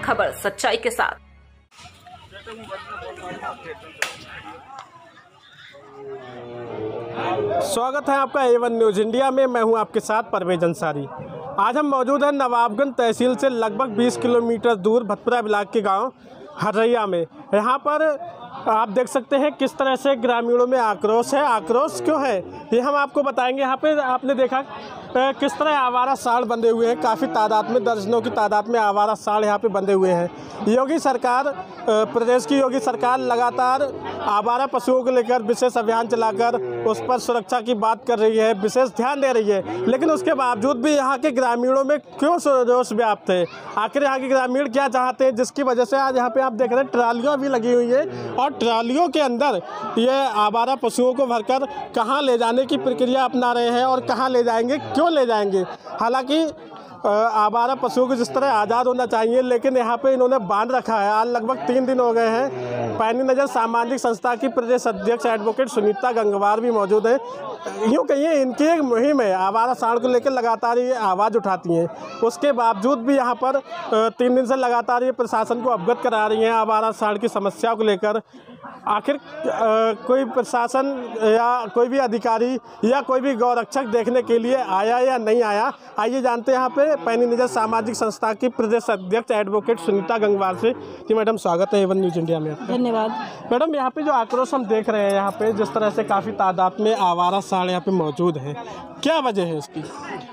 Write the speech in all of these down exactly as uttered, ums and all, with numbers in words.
खबर सच्चाई के साथ। स्वागत है आपका ए वन न्यूज़ इंडिया में। मैं हूं आपके साथ परवेज अंसारी। आज हम मौजूद हैं नवाबगंज तहसील से लगभग बीस किलोमीटर दूर भतपुरा ब्लॉक के गांव हरैया में। यहाँ पर आप देख सकते हैं किस तरह से ग्रामीणों में आक्रोश है। आक्रोश क्यों है ये हम आपको बताएंगे। यहाँ पे आपने देखा किस तरह आवारा सांड बंधे हुए हैं, काफ़ी तादाद में, दर्जनों की तादाद में आवारा सांड यहाँ पे बंधे हुए हैं। योगी सरकार, प्रदेश की योगी सरकार लगातार आवारा पशुओं को लेकर विशेष अभियान चलाकर उस पर सुरक्षा की बात कर रही है, विशेष ध्यान दे रही है, लेकिन उसके बावजूद भी यहाँ के ग्रामीणों में क्यों रोष व्याप्त है? आखिर यहाँ के ग्रामीण क्या चाहते हैं, जिसकी वजह से आज यहाँ पे आप देख रहे हैं ट्रालियाँ भी लगी हुई है और ट्रालियों के अंदर ये आवारा पशुओं को भरकर कहाँ ले जाने की प्रक्रिया अपना रहे हैं और कहाँ ले जाएंगे, क्यों ले जाएंगे। हालांकि आवारा पशुओं को जिस तरह आज़ाद होना चाहिए, लेकिन यहाँ पे इन्होंने बांध रखा है। आज लगभग तीन दिन हो गए हैं। पैनी नज़र सामाजिक संस्था की प्रदेश अध्यक्ष एडवोकेट सुनीता गंगवार भी मौजूद है। यूँ कहिए इनकी एक मुहिम है, आवारा सांड को लेकर लगातार ये आवाज़ उठाती हैं। उसके बावजूद भी यहाँ पर तीन दिन से लगातार ये प्रशासन को अवगत करा रही हैं आवारा सांड की समस्या को लेकर। आखिर कोई प्रशासन या कोई भी अधिकारी या कोई भी गौरक्षक देखने के लिए आया या नहीं आया, आइए जानते हैं यहाँ पे पैनी नज़र सामाजिक संस्था की प्रदेश अध्यक्ष एडवोकेट सुनीता गंगवार से। जी मैडम, स्वागत है ए वन न्यूज़ इंडिया में। धन्यवाद। मैडम, यहाँ पे जो आक्रोश हम देख रहे हैं, यहाँ पे जिस तरह से काफ़ी तादाद में आवारा सांड यहाँ पे मौजूद हैं, क्या वजह है इसकी?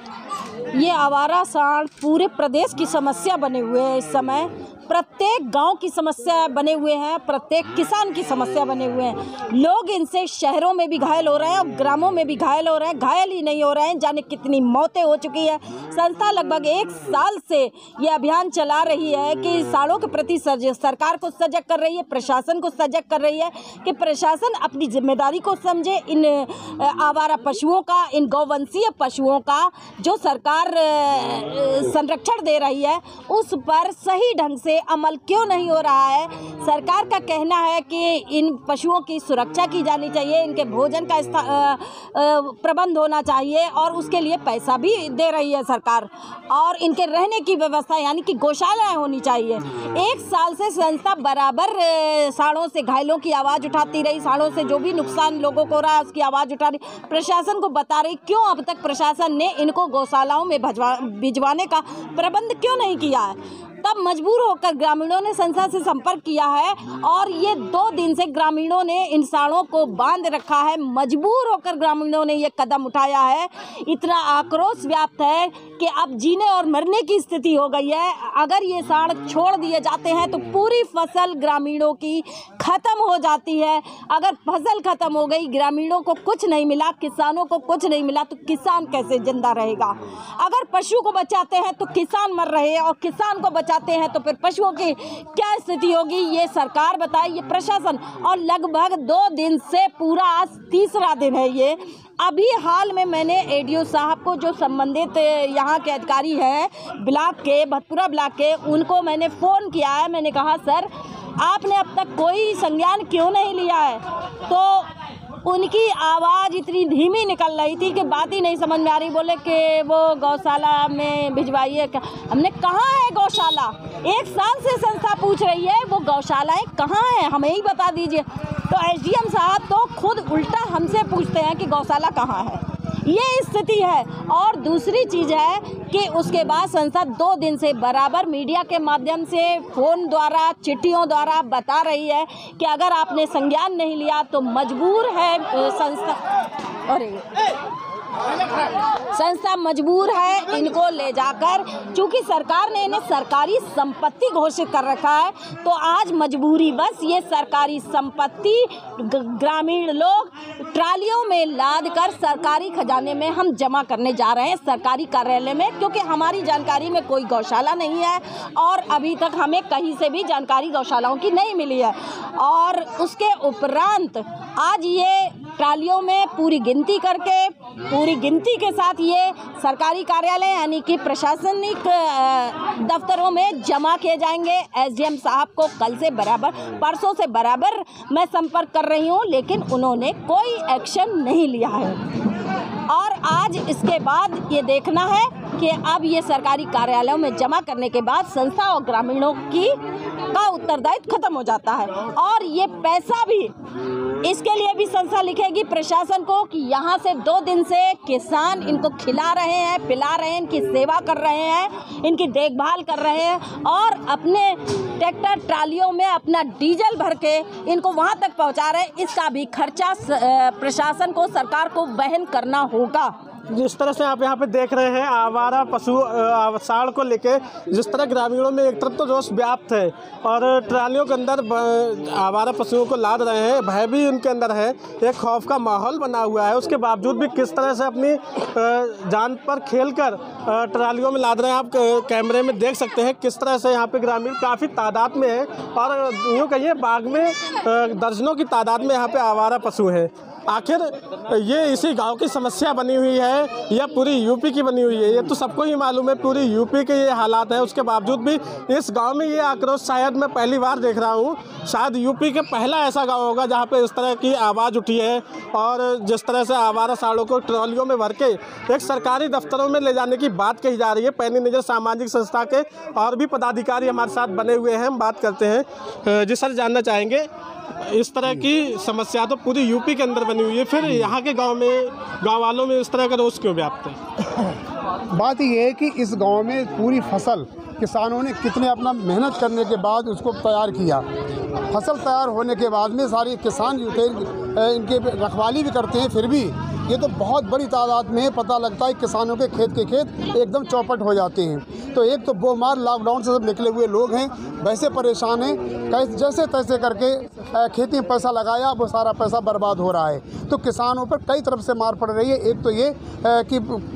ये आवारा सांड पूरे प्रदेश की समस्या बने हुए हैं। इस समय प्रत्येक गांव की समस्या बने हुए हैं, प्रत्येक किसान की समस्या बने हुए हैं। लोग इनसे शहरों में भी घायल हो रहे हैं और ग्रामों में भी घायल हो रहे हैं। घायल ही नहीं हो रहे हैं, जाने कितनी मौतें हो चुकी है। संस्था लगभग एक साल से ये अभियान चला रही है कि सांडों के प्रति सरकार को सजग कर रही है, प्रशासन को सजग कर रही है कि प्रशासन अपनी जिम्मेदारी को समझे। इन आवारा पशुओं का, इन गौवंशीय पशुओं का जो सरकार संरक्षण दे रही है, उस पर सही ढंग से अमल क्यों नहीं हो रहा है। सरकार का कहना है कि इन पशुओं की सुरक्षा की जानी चाहिए, इनके भोजन का प्रबंध होना चाहिए और उसके लिए पैसा भी दे रही है सरकार, और इनके रहने की व्यवस्था यानी कि गौशालाएं होनी चाहिए। एक साल से संस्था बराबर सांडों से घायलों की आवाज़ उठाती रही, सांडों से जो भी नुकसान लोगों को हो रहा है उसकी आवाज़ उठा रही, प्रशासन को बता रही। क्यों अब तक प्रशासन ने इनको गौशालाओं में भिजवाने का प्रबंध क्यों नहीं किया है? तब मजबूर होकर ग्रामीणों ने संस्था से संपर्क किया है और ये दो दिन से ग्रामीणों ने इन सांडों को बांध रखा है। मजबूर होकर ग्रामीणों ने ये कदम उठाया है। इतना आक्रोश व्याप्त है कि अब जीने और मरने की स्थिति हो गई है। अगर ये सांड छोड़ दिए जाते हैं तो पूरी फसल ग्रामीणों की खत्म हो जाती है। अगर फसल खत्म हो गई, ग्रामीणों को कुछ नहीं मिला, किसानों को कुछ नहीं मिला, तो किसान कैसे जिंदा रहेगा? अगर पशु को बचाते हैं तो किसान मर रहे हैं और किसान को बचाते हैं तो फिर पशुओं की क्या स्थिति होगी, ये सरकार बताए, ये प्रशासन। और लगभग दो दिन से, पूरा आज तीसरा दिन है ये। अभी हाल में मैंने एडीओ साहब को, जो संबंधित यहाँ के अधिकारी हैं ब्लॉक के, भतपुरा ब्लॉक के, उनको मैंने फ़ोन किया है। मैंने कहा सर, आपने अब तक कोई संज्ञान क्यों नहीं लिया है? तो उनकी आवाज़ इतनी धीमी निकल रही थी कि बात ही नहीं समझ में आ रही। बोले कि वो गौशाला में भिजवाइए। हमने कहाँ है गौशाला? एक साल से संस्था पूछ रही है वो गौशालाएं कहाँ हैं, हमें ही बता दीजिए। तो एसडीएम साहब तो खुद उल्टा हमसे पूछते हैं कि गौशाला कहाँ है। ये स्थिति है। और दूसरी चीज़ है कि उसके बाद संस्था दो दिन से बराबर मीडिया के माध्यम से, फ़ोन द्वारा, चिट्ठियों द्वारा बता रही है कि अगर आपने संज्ञान नहीं लिया तो मजबूर है संस्था, अरे संस्था मजबूर है इनको ले जाकर, चूँकि सरकार ने इन्हें सरकारी संपत्ति घोषित कर रखा है, तो आज मजबूरी बस ये सरकारी संपत्ति ग्रामीण लोग ट्रालियों में लाद कर सरकारी खजाने में हम जमा करने जा रहे हैं, सरकारी कार्यालय में, क्योंकि हमारी जानकारी में कोई गौशाला नहीं है और अभी तक हमें कहीं से भी जानकारी गौशालाओं की नहीं मिली है। और उसके उपरांत आज ये ट्रालियों में पूरी गिनती करके, पूरी गिनती के साथ ये सरकारी कार्यालय यानी कि प्रशासनिक दफ्तरों में जमा किए जाएंगे। एसडीएम साहब को कल से बराबर, परसों से बराबर मैं संपर्क कर रही हूँ, लेकिन उन्होंने कोई एक्शन नहीं लिया है। और आज इसके बाद ये देखना है कि अब ये सरकारी कार्यालयों में जमा करने के बाद संस्था और ग्रामीणों की का उत्तरदायित्व खत्म हो जाता है। और ये पैसा भी, इसके लिए भी संस्था लिखेगी प्रशासन को कि यहाँ से दो दिन से किसान इनको खिला रहे हैं, पिला रहे हैं, इनकी सेवा कर रहे हैं, इनकी देखभाल कर रहे हैं और अपने ट्रैक्टर ट्रालियों में अपना डीजल भर के इनको वहाँ तक पहुँचा रहे हैं। इसका भी खर्चा प्रशासन को, सरकार को वहन करना होगा। जिस तरह से आप यहाँ पे देख रहे हैं आवारा पशु साड़ को लेके, जिस तरह ग्रामीणों में एक तरफ तो रोष व्याप्त है और ट्रालियों के अंदर आवारा पशुओं को लाद रहे हैं, भय भी उनके अंदर है, एक खौफ का माहौल बना हुआ है। उसके बावजूद भी किस तरह से अपनी जान पर खेलकर ट्रालियों में लाद रहे हैं, आप कैमरे में देख सकते हैं किस तरह से यहाँ पे ग्रामीण काफ़ी तादाद में है और यूँ कहिए बाग में दर्जनों की तादाद में यहाँ पे आवारा पशु हैं। आखिर ये इसी गांव की समस्या बनी हुई है या पूरी यूपी की बनी हुई है, ये तो सबको ही मालूम है, पूरी यूपी के ये हालात हैं। उसके बावजूद भी इस गांव में ये आक्रोश शायद मैं पहली बार देख रहा हूँ। शायद यूपी के पहला ऐसा गांव होगा जहाँ पे इस तरह की आवाज़ उठी है और जिस तरह से आवारा साड़ों को ट्रॉलियों में भर के एक सरकारी दफ्तरों में ले जाने की बात कही जा रही है। पैनी नज़र सामाजिक संस्था के और भी पदाधिकारी हमारे साथ बने हुए हैं, हम बात करते हैं। जी सर, जानना चाहेंगे इस तरह की समस्या तो पूरी यूपी के अंदर बनी हुई है, फिर यहाँ के गांव में, गांव वालों में इस तरह का रोष क्यों व्याप्त है? बात ये है कि इस गांव में पूरी फसल किसानों ने कितने अपना मेहनत करने के बाद उसको तैयार किया। फसल तैयार होने के बाद में सारे किसान जो थे इनके रखवाली भी करते हैं, फिर भी ये तो बहुत बड़ी तादाद में पता लगता है किसानों के खेत के खेत एकदम चौपट हो जाते हैं। तो एक तो बोमार लॉकडाउन से सब निकले हुए लोग हैं, वैसे परेशान हैं, कैसे जैसे तैसे करके खेती में पैसा लगाया, वो सारा पैसा बर्बाद हो रहा है। तो किसानों पर कई तरफ से मार पड़ रही है। एक तो ये कि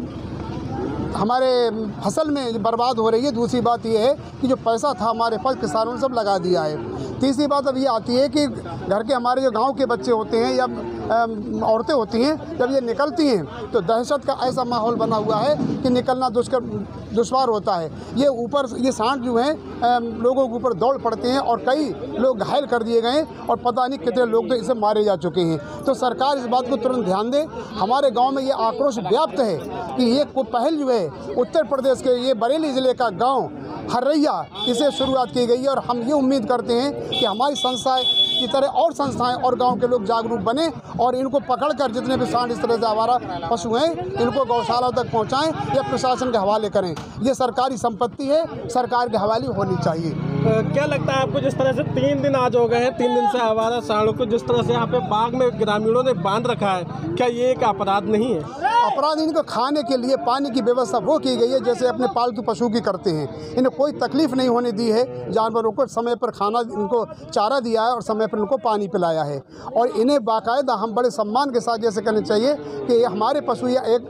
हमारे फसल में बर्बाद हो रही है, दूसरी बात ये है कि जो पैसा था हमारे पास किसानों ने सब लगा दिया है। तीसरी बात अब ये आती है कि घर के हमारे जो गांव के बच्चे होते हैं या औरतें होती हैं, जब ये निकलती हैं तो दहशत का ऐसा माहौल बना हुआ है कि निकलना दुष्कर दुश्वार होता है। ये ऊपर ये सांड जो हैं लोगों के ऊपर दौड़ पड़ते हैं और कई लोग घायल कर दिए गए और पता नहीं कितने लोग तो इसे मारे जा चुके हैं। तो सरकार इस बात को तुरंत ध्यान दे। हमारे गांव में ये आक्रोश व्याप्त है कि ये को पहल जो है उत्तर प्रदेश के ये बरेली ज़िले का गांव हर्रैया, इसे शुरुआत की गई है और हम ये उम्मीद करते हैं कि हमारी संस्थाएं की तरह और संस्थाएं और गांव के लोग जागरूक बने और इनको पकड़कर जितने भी सांड इस तरह से आवारा पशु हैं इनको गौशाला तक पहुंचाएं या प्रशासन के हवाले करें। ये सरकारी संपत्ति है, सरकार के हवाले होनी चाहिए। क्या लगता है आपको, जिस तरह से तीन दिन आज हो गए हैं, तीन दिन से आवारा सांडों को जिस तरह से यहाँ पे बाग में ग्रामीणों ने बांध रखा है, क्या ये एक अपराध नहीं है? अपराध इनको खाने के लिए पानी की व्यवस्था वो की गई है जैसे अपने पालतू पशु की करते हैं। इन्हें कोई तकलीफ नहीं होने दी है, जानवरों को समय पर खाना, इनको चारा दिया है और समय पर इनको पानी पिलाया है। और इन्हें बाकायदा हम बड़े सम्मान के साथ जैसे कहना चाहिए कि हमारे पशु या एक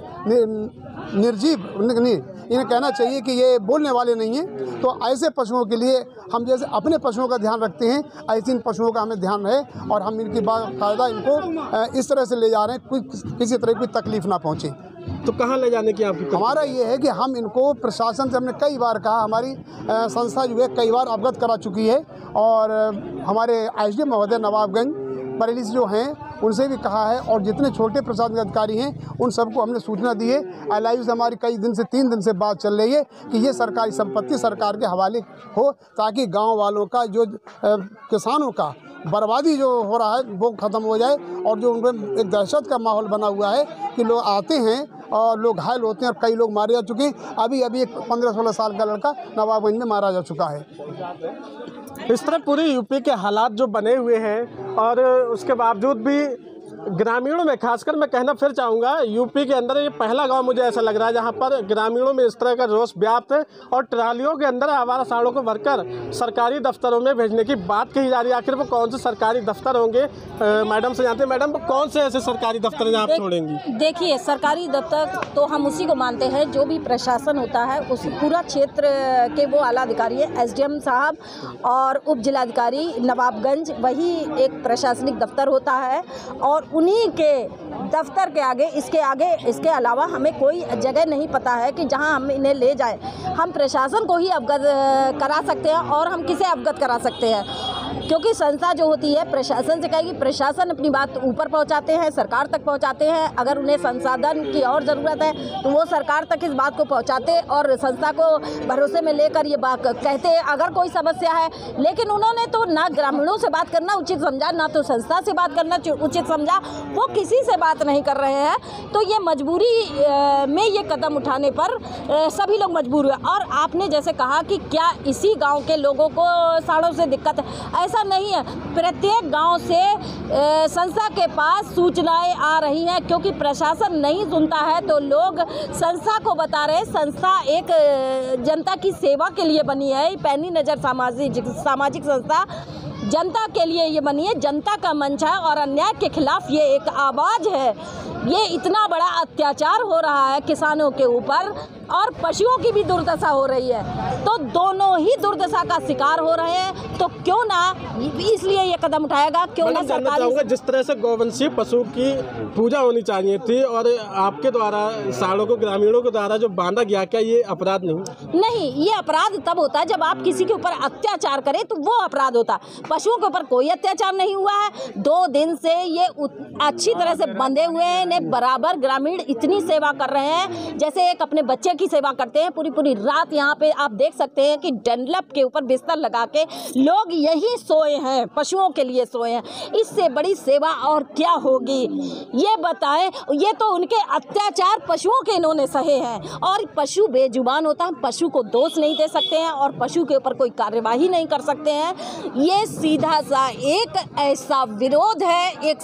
निर्जीव नहीं, इन्हें कहना चाहिए कि ये बोलने वाले नहीं हैं। तो ऐसे पशुओं के लिए हम जैसे अपने पशुओं का ध्यान रखते हैं, ऐसे इन पशुओं का हमें ध्यान रहे और हम इनकी बाकायदा इनको इस तरह से ले जा रहे हैं कोई किसी तरह की तकलीफ़ ना पहुँचे। तो कहाँ ले जाने की आपकी? हमारा ये है कि हम इनको प्रशासन से हमने कई बार कहा, हमारी संस्था जो है कई बार अवगत करा चुकी है और हमारे एस डी एम महोदय नवाबगंज बरेली से जो हैं उनसे भी कहा है और जितने छोटे प्रशासनिक अधिकारी हैं उन सबको हमने सूचना दी है। एल आई यू से हमारी कई दिन से तीन दिन से बात चल रही है कि ये सरकारी संपत्ति सरकार के हवाले हो ताकि गांव वालों का जो किसानों का बर्बादी जो हो रहा है वो ख़त्म हो जाए और जो उनमें एक दहशत का माहौल बना हुआ है कि लोग आते हैं और लोग घायल होते हैं और कई लोग मारे जा चुके हैं। अभी अभी एक पंद्रह सोलह साल का लड़का नवाबगंज में मारा जा चुका है। इस तरह पूरी यूपी के हालात जो बने हुए हैं और उसके बावजूद भी ग्रामीणों में, खासकर मैं कहना फिर चाहूँगा यूपी के अंदर ये पहला गांव मुझे ऐसा लग रहा है जहां पर ग्रामीणों में इस तरह का रोष व्याप्त है और ट्रालियों के अंदर आवारा सांडों को भरकर सरकारी दफ्तरों में भेजने की बात कही जा रही है। आखिर वो कौन से सरकारी दफ्तर होंगे? मैडम से जानते हैं, मैडम वो कौन से ऐसे सरकारी दफ्तर जहाँ आप छोड़ेंगी? देखिए, सरकारी दफ्तर तो हम उसी को मानते हैं जो भी प्रशासन होता है उस पूरा क्षेत्र के वो आला अधिकारी है, एस डी एम साहब और उप जिलाधिकारी नवाबगंज, वही एक प्रशासनिक दफ्तर होता है और उन्हीं के दफ्तर के आगे, इसके आगे इसके अलावा हमें कोई जगह नहीं पता है कि जहां हम इन्हें ले जाएं। हम प्रशासन को ही अवगत करा सकते हैं और हम किसे अवगत करा सकते हैं। क्योंकि संस्था जो होती है प्रशासन से कहेगी, प्रशासन अपनी बात ऊपर पहुंचाते हैं, सरकार तक पहुंचाते हैं। अगर उन्हें संसाधन की और ज़रूरत है तो वो सरकार तक इस बात को पहुंचाते और संस्था को भरोसे में लेकर ये बात कहते हैं अगर कोई समस्या है। लेकिन उन्होंने तो ना ग्रामीणों से बात करना उचित समझा, ना तो संस्था से बात करना उचित समझा, वो किसी से बात नहीं कर रहे हैं। तो ये मजबूरी में ये कदम उठाने पर सभी लोग मजबूर हुए। और आपने जैसे कहा कि क्या इसी गांव के लोगों को साड़ों से दिक्कत है, ऐसा नहीं है। प्रत्येक गांव से संस्था के पास सूचनाएं आ रही हैं, क्योंकि प्रशासन नहीं सुनता है तो लोग संस्था को बता रहे हैं। संस्था एक जनता की सेवा के लिए बनी है। पैनी नज़र सामाजिक सामाजिक संस्था जनता के लिए ये बनी है, जनता का मंच है और अन्याय के खिलाफ ये एक आवाज़ है। ये इतना बड़ा अत्याचार हो रहा है किसानों के ऊपर और पशुओं की भी दुर्दशा हो रही है, तो दोनों ही दुर्दशा का शिकार हो रहे हैं। तो क्यों ना इसलिए ये कदम उठाएगा, क्यों ना सरकार। जिस तरह से गौवंशीय पशु की पूजा होनी चाहिए थी और आपके द्वारा साड़ों को ग्रामीणों के द्वारा जो बांधा गया, क्या ये अपराध नहीं? नहीं, ये अपराध तब होता है जब आप किसी के ऊपर अत्याचार करें, तो वो अपराध होता है। पशुओं के ऊपर कोई अत्याचार नहीं हुआ है। दो दिन से ये अच्छी तरह से बंधे हुए हैं, इन्हें बराबर ग्रामीण इतनी सेवा कर रहे हैं जैसे एक अपने बच्चे की सेवा करते हैं। पूरी पूरी रात यहाँ पे आप देख सकते हैं कि डंडलप के ऊपर बिस्तर लगा के लोग यहीं सोए हैं, पशुओं के लिए सोए हैं। इससे बड़ी सेवा और क्या होगी, ये बताएं। ये तो उनके अत्याचार पशुओं के इन्होंने सहे हैं और पशु बेजुबान होता है, पशु को दोष नहीं दे सकते हैं और पशु के ऊपर कोई कार्यवाही नहीं कर सकते हैं। ये सीधा सा एक ऐसा विरोध है, एक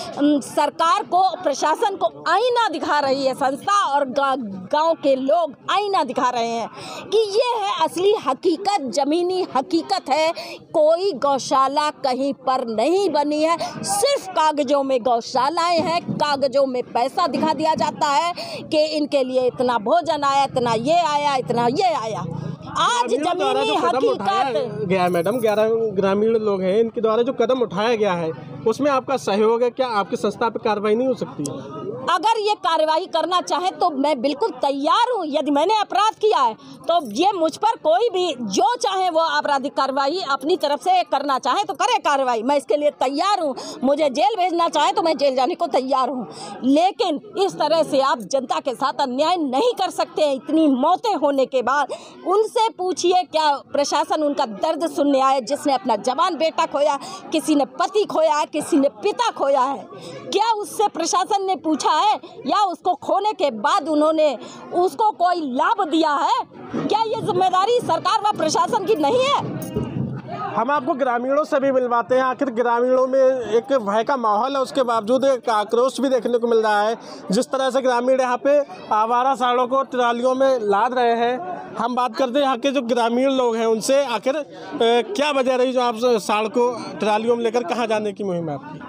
सरकार को, प्रशासन को आईना दिखा रही है संस्था और गांव के लोग आईना दिखा रहे हैं कि ये है असली हकीकत, जमीनी हकीकत है। कोई गौशाला कहीं पर नहीं बनी है, सिर्फ कागजों में गौशालाएं हैं, कागजों में पैसा दिखा दिया जाता है कि इनके लिए इतना भोजन आया, इतना ये आया, इतना ये आया। आज जमीनी हकीकत गया है मैडम, ग्यारह ग्रामीण लोग हैं, इनके द्वारा जो कदम उठाया गया है उसमें आपका सहयोग है, क्या आपकी संस्था पर कार्रवाई नहीं हो सकती? अगर ये कार्रवाई करना चाहे तो मैं बिल्कुल तैयार हूँ। यदि मैंने अपराध किया है तो ये मुझ पर कोई भी जो चाहे वो आपराधिक कार्रवाई अपनी तरफ से करना चाहे तो करे कार्रवाई, मैं इसके लिए तैयार हूँ। मुझे जेल भेजना चाहे तो मैं जेल जाने को तैयार हूँ। लेकिन इस तरह से आप जनता के साथ अन्याय नहीं कर सकते हैं। इतनी मौतें होने के बाद उनसे पूछिए, क्या प्रशासन उनका दर्द सुनने आए? जिसने अपना जवान बेटा खोया, किसी ने पति खोया है, किसी ने पिता खोया है, क्या उससे प्रशासन ने पूछा है या उसको खोने के बाद उन्होंने उसको कोई लाभ दिया है? क्या ये जिम्मेदारी सरकार व प्रशासन की नहीं है? हम आपको ग्रामीणों से भी मिलवाते हैं। आखिर ग्रामीणों में एक भय का माहौल है, उसके बावजूद एक आक्रोश भी देखने को मिल रहा है। जिस तरह से ग्रामीण यहाँ पे आवारा साड़ों को ट्रालियों में लाद रहे हैं, हम बात करते हैं यहाँ के जो ग्रामीण लोग हैं उनसे। आखिर ए, क्या वजह रही जो आप साड़ को ट्रालियों में लेकर कहाँ जाने की मुहिम है आपकी?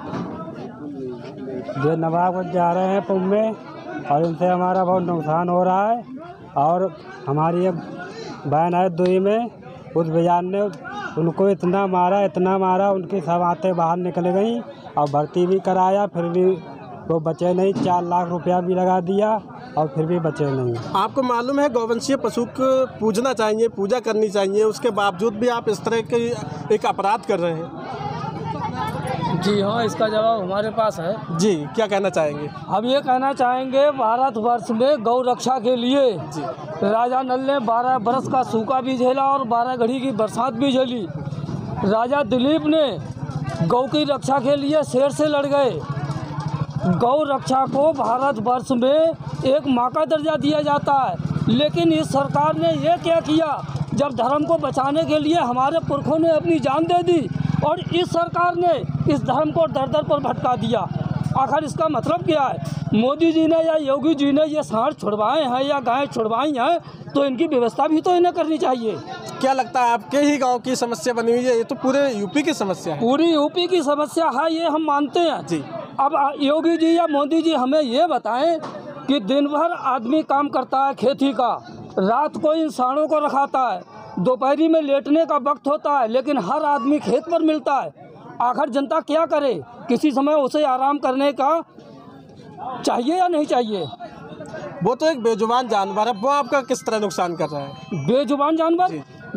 जो नवाबगंज जा रहे हैं पुल में और उनसे हमारा बहुत नुकसान हो रहा है। और हमारी एक बहन है दुई में, उस बयान ने उनको इतना मारा इतना मारा उनकी सब आते बाहर निकल गई और भर्ती भी कराया, फिर भी वो बचे नहीं। चार लाख रुपया भी लगा दिया और फिर भी बचे नहीं। आपको मालूम है गौवंशीय पशु को पूजना चाहिए, पूजा करनी चाहिए, उसके बावजूद भी आप इस तरह के एक अपराध कर रहे हैं। जी हाँ, इसका जवाब हमारे पास है। जी, क्या कहना चाहेंगे? हम ये कहना चाहेंगे भारतवर्ष में गौ रक्षा के लिए जी राजा नल ने बारह बरस का सूखा भी झेला और बारह घड़ी की बरसात भी झेली। राजा दिलीप ने गौ की रक्षा के लिए शेर से लड़ गए। गौ रक्षा को भारतवर्ष में एक माँ का दर्जा दिया जाता है, लेकिन इस सरकार ने ये क्या किया, जब धर्म को बचाने के लिए हमारे पुरखों ने अपनी जान दे दी और इस सरकार ने इस धर्म को दर दर पर भटका दिया। आखिर इसका मतलब क्या है? मोदी जी ने या योगी जी ने ये सांड छुड़वाए हैं या गाय छुड़वाई हैं, तो इनकी व्यवस्था भी तो इन्हें करनी चाहिए। क्या लगता है आपके ही गांव की समस्या बनी हुई है? ये तो पूरे यूपी की समस्या है। पूरी यूपी की समस्या है, ये हम मानते हैं जी। अब योगी जी या मोदी जी हमें ये बताएं कि दिन भर आदमी काम करता है खेती का, रात को इंसानों को रखाता है, दोपहरी में लेटने का वक्त होता है, लेकिन हर आदमी खेत पर मिलता है। आखिर जनता क्या करे? किसी समय उसे आराम करने का चाहिए या नहीं चाहिए? वो तो एक बेजुबान जानवर है, वो आपका किस तरह नुकसान कर रहा है? बेजुबान जानवर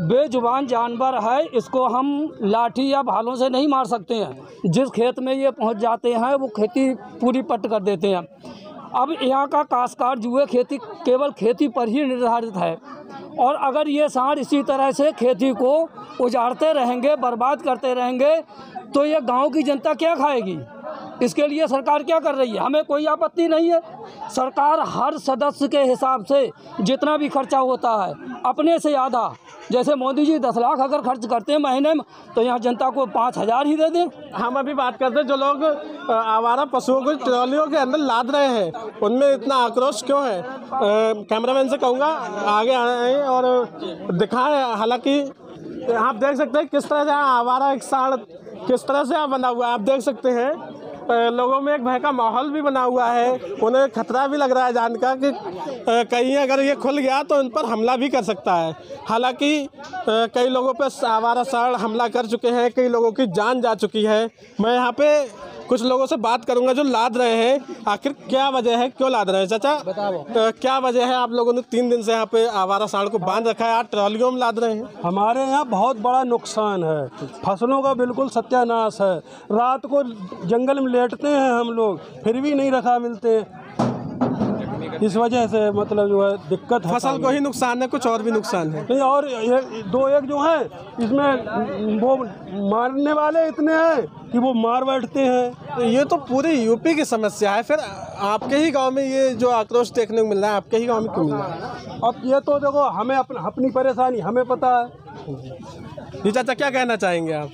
बेजुबान जानवर है, इसको हम लाठी या भालों से नहीं मार सकते हैं। जिस खेत में ये पहुंच जाते हैं वो खेती पूरी पट कर देते हैं। अब यहाँ का काश्तकार जुए खेती केवल खेती पर ही निर्धारित है, और अगर ये सांड इसी तरह से खेती को उजाड़ते रहेंगे, बर्बाद करते रहेंगे, तो ये गांव की जनता क्या खाएगी? इसके लिए सरकार क्या कर रही है? हमें कोई आपत्ति नहीं है। सरकार हर सदस्य के हिसाब से जितना भी खर्चा होता है अपने से आधा, जैसे मोदी जी दस लाख अगर खर्च करते हैं महीने में, तो यहाँ जनता को पाँच हज़ार ही दे दें। हम अभी बात करते हैं जो लोग आवारा पशुओं को ट्रॉलियों के अंदर लाद रहे हैं, उनमें इतना आक्रोश क्यों है? कैमरामैन से कहूँगा आगे आए और दिखाएं। हालांकि आप देख सकते हैं किस तरह से आवारा एक सांड किस तरह से बना हुआ है। आप देख सकते हैं लोगों में एक भय का माहौल भी बना हुआ है, उन्हें खतरा भी लग रहा है जान का कि कहीं अगर ये खुल गया तो इन पर हमला भी कर सकता है। हालांकि कई लोगों पर आवारा सांड हमला कर चुके हैं, कई लोगों की जान जा चुकी है। मैं यहाँ पे कुछ लोगों से बात करूंगा जो लाद रहे हैं, आखिर क्या वजह है, क्यों लाद रहे हैं? चाचा बताओ, क्या वजह है? आप लोगों ने तीन दिन से यहाँ पे आवारा सांड को बांध रखा है, आज ट्रॉलियों में लाद रहे हैं। हमारे यहाँ बहुत बड़ा नुकसान है, फसलों का बिल्कुल सत्यानाश है। रात को जंगल में लेटते हैं हम लोग, फिर भी नहीं रखा मिलते। इस वजह से मतलब जो है दिक्कत है। फसल को ही नुकसान है, कुछ और भी नुकसान है? नहीं, और ये दो एक जो है इसमें वो मारने वाले इतने हैं कि वो मार बैठते हैं। ये तो पूरी यूपी की समस्या है। फिर आपके ही गांव में ये जो आक्रोश देखने को मिल रहा है, आपके ही गांव में क्यों मिल रहा है? अब ये तो देखो, हमें अपन, अपनी परेशानी हमें पता है। जी चाचा, क्या कहना चाहेंगे आप?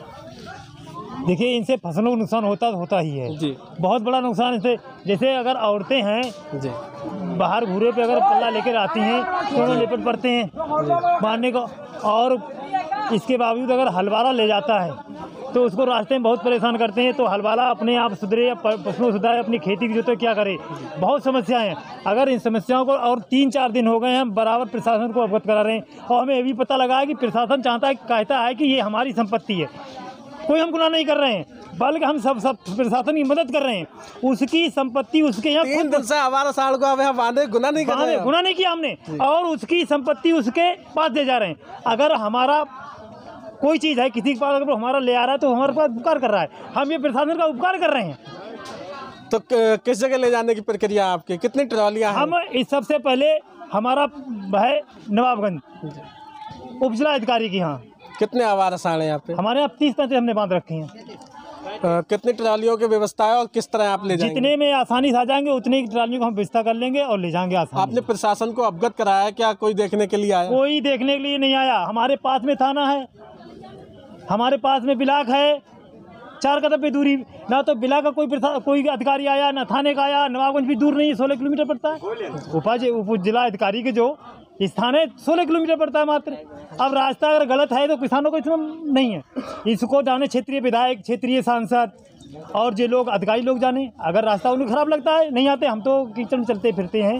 देखिए, इनसे फसलों को नुकसान होता होता ही है जी, बहुत बड़ा नुकसान। इससे जैसे अगर औरतें हैं जी बाहर घूरे पे अगर पल्ला लेकर आती हैं तो उन्हें लिपट पड़ते हैं मारने को, और इसके बावजूद अगर हलवारा ले जाता है तो उसको रास्ते में बहुत परेशान करते हैं। तो हलवारा अपने आप सुधरे या पशुओं सुधारे, अपनी खेती की जो तो क्या करे, बहुत समस्याएं हैं। अगर इन समस्याओं को, और तीन चार दिन हो गए हैं हम बराबर प्रशासन को अवगत करा रहे हैं, और हमें ये भी पता लगा है कि प्रशासन चाहता है, कहता है कि ये हमारी संपत्ति है। कोई हम गुनाह नहीं कर रहे हैं, बल्कि हम सब सब प्रशासन की मदद कर रहे हैं। उसकी संपत्ति उसके यहाँ तीन दिन से आवारा सांड को यहाँ बांधे, गुनाह नहीं कर रहे हैं, गुनाह नहीं किया हमने, और उसकी संपत्ति उसके पास दे जा रहे हैं। अगर हमारा कोई चीज़ है किसी के पास, अगर हमारा ले आ रहा है तो हमारे पास उपकार कर रहा है, हम ये प्रशासन का उपकार कर रहे हैं। तो किस जगह ले जाने की प्रक्रिया आपकी? कितनी ट्रॉलियाँ हैं? हम इस सबसे पहले हमारा है नवाबगंज उप जिला अधिकारी के यहाँ। कितने आवारा सांड हैं यहाँ पे? हमारे यहाँ तीस पैंतीस हमने बांध रखे हैं। आ, कितनी ट्रालियों की व्यवस्था है और किस तरह आप ले जाएंगे? जितने में आसानी से आ जाएंगे उतनी ट्रालियों को हम व्यवस्था कर लेंगे और ले जाएंगे आसानी। आपने प्रशासन को अवगत कराया? क्या कोई देखने के लिए आया? कोई देखने के लिए नहीं आया। हमारे पास में थाना है, हमारे पास में बिलाक है, चार कदम पे दूरी, ना तो बिला का कोई कोई अधिकारी आया, ना थाने का आया। नवाबगंज भी दूर नहीं है, सोलह किलोमीटर पड़ता है। उपाज उप जिला अधिकारी के जो स्थान है सोलह किलोमीटर पड़ता है मात्र। अब रास्ता अगर गलत है तो किसानों को इतना नहीं है, इसको जाने क्षेत्रीय विधायक, क्षेत्रीय सांसद और जो लोग अधिकारी लोग जाने। अगर रास्ता उन्हें खराब लगता है नहीं आते, हम तो कीचड़ में चलते फिरते हैं।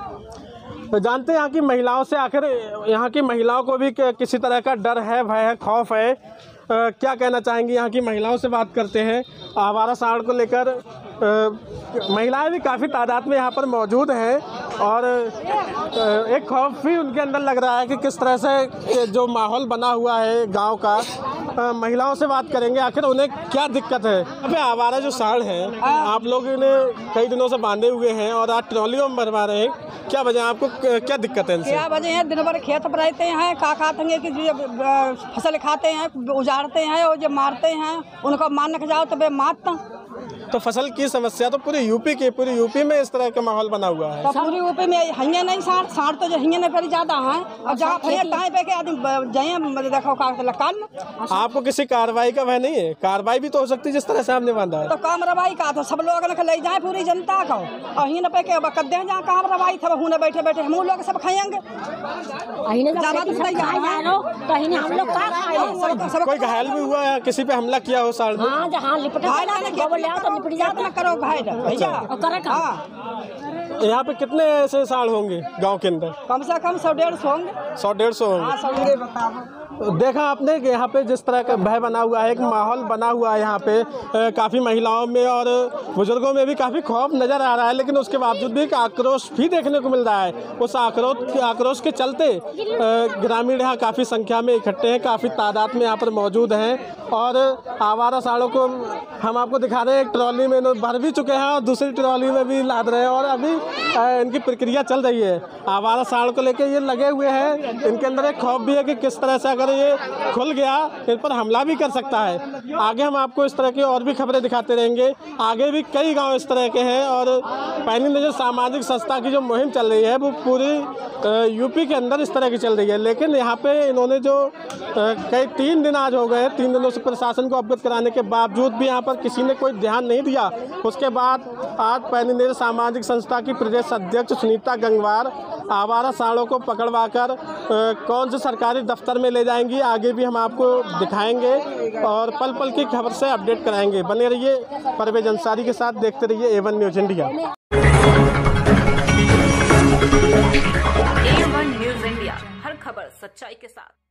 तो जानते हैं यहाँ की महिलाओं से, आखिर यहाँ की महिलाओं को भी किसी तरह का डर है, भय है, खौफ है। आ, क्या कहना चाहेंगी? यहाँ की महिलाओं से बात करते हैं। आवारा सांड को लेकर महिलाएं भी काफ़ी तादाद में यहाँ पर मौजूद हैं और आ, एक खौफ भी उनके अंदर लग रहा है कि किस तरह से जो माहौल बना हुआ है गांव का। आ, महिलाओं से बात करेंगे, आखिर उन्हें क्या दिक्कत है। यहाँ पे आवारा जो सांड है आप लोग इन्हें कई दिनों से बांधे हुए हैं और आज ट्रॉलियों में भरवा रहे हैं, क्या वजह, आपको क्या दिक्कत है इनसे? क्या वजह है? दिन भर खेत पर रहते हैं, का खाते हैं कि जो फसल खाते हैं, उजाड़ते हैं और जो मारते हैं उनको मारने के जाओ तो बे मारता। तो फसल की समस्या तो पूरी यूपी की, पूरी यूपी में इस तरह का माहौल बना हुआ है। तो पूरी यूपी में हिंगे नहीं साढ़ साढ़ तो जो हिंगे नहीं पर ज्यादा है, और जहाँ फरिया टाइम पे के आदमी जाए देखो कान। आपको किसी कार्रवाई का भय नहीं है? कार्रवाई भी तो हो सकती है जिस तरह से आपने बांधा है। तो काम रवाई का तो सब लोग ले जाए पूरी जनता को, और हिंग पे के कद्दे जहाँ काम रवाई था वह बैठे बैठे हम लोग सब खाएंगे। कोई घायल भी हुआ है? किसी पे हमला किया हो साल में? करो भाई भैया। यहाँ पे कितने ऐसे साल होंगे गांव के अंदर? कम से कम सौ डेढ़ सौ होंगे। सौ डेढ़ सौ होंगे। हाँ, देखा आपने कि यहाँ पे जिस तरह का भय बना हुआ है, एक माहौल बना हुआ है यहाँ पे, काफ़ी महिलाओं में और बुजुर्गों में भी काफ़ी खौफ नज़र आ रहा है, लेकिन उसके बावजूद भी एक आक्रोश भी देखने को मिल रहा है। उस आक्रोश आक्रोश के चलते ग्रामीण यहाँ काफ़ी संख्या में इकट्ठे हैं, काफ़ी तादाद में यहाँ पर मौजूद हैं और आवारा साड़ों को हम आपको दिखा रहे हैं। एक ट्रॉली में भर भी चुके हैं और दूसरी ट्रॉली में भी लाद रहे हैं और अभी इनकी प्रक्रिया चल रही है। आवारा साड़ों को लेकर ये लगे हुए हैं, इनके अंदर एक खौफ भी है कि किस तरह से अगर ये खुल गया इन पर हमला भी कर सकता है। आगे हम आपको इस तरह की और भी खबरें दिखाते रहेंगे। आगे भी कई गांव इस तरह के हैं और पैनी नज़र सामाजिक संस्था की जो मुहिम चल रही है वो पूरी यूपी के अंदर इस तरह की चल रही है, लेकिन यहाँ पे इन्होंने जो कई तीन दिन आज हो गए, तीन दिनों से प्रशासन को अवगत कराने के बावजूद भी यहाँ पर किसी ने कोई ध्यान नहीं दिया। उसके बाद आज पैनी नज़र सामाजिक संस्था की प्रदेश अध्यक्ष सुनीता गंगवार आवारा साड़ों को पकड़वाकर कौन से सरकारी दफ्तर में ले जाएंगी, आगे भी हम आपको दिखाएंगे और पल पल की खबर से अपडेट कराएंगे। बने रहिए परवेज अंसारी के साथ, देखते रहिए A One News India. A One News India, हर खबर सच्चाई के साथ।